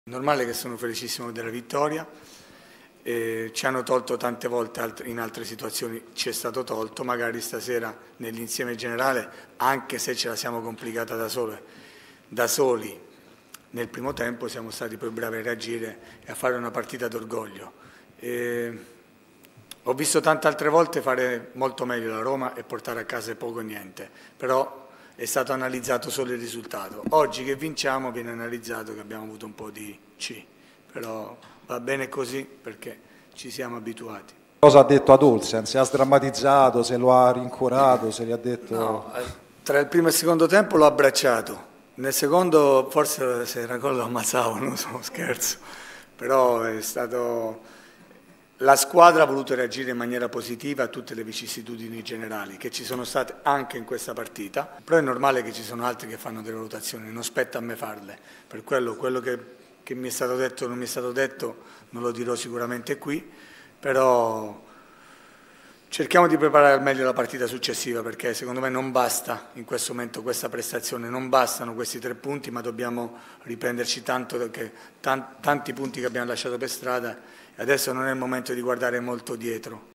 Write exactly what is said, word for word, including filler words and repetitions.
Normale che sono felicissimo della vittoria, eh, ci hanno tolto tante volte in altre situazioni, ci è stato tolto, magari stasera nell'insieme generale, anche se ce la siamo complicata da, sole, da soli nel primo tempo, siamo stati poi bravi a reagire e a fare una partita d'orgoglio. Ho visto tante altre volte fare molto meglio la Roma e portare a casa poco e niente, però è stato analizzato solo il risultato. Oggi che vinciamo viene analizzato che abbiamo avuto un po' di C, però va bene così perché ci siamo abituati. Cosa ha detto ad Olsen? Se ha sdrammatizzato, se lo ha rincuorato, se gli ha detto... No, tra il primo e il secondo tempo l'ho abbracciato, nel secondo forse se era gol lo ammazzavo, non so, scherzo, però è stato... La squadra ha voluto reagire in maniera positiva a tutte le vicissitudini generali che ci sono state anche in questa partita, però è normale che ci sono altri che fanno delle valutazioni, non spetta a me farle, per quello, quello che, che mi è stato detto o non mi è stato detto non lo dirò sicuramente qui, però cerchiamo di preparare al meglio la partita successiva perché secondo me non basta in questo momento questa prestazione, non bastano questi tre punti ma dobbiamo riprenderci tanto perché tanti punti che abbiamo lasciato per strada. Adesso non è il momento di guardare molto dietro.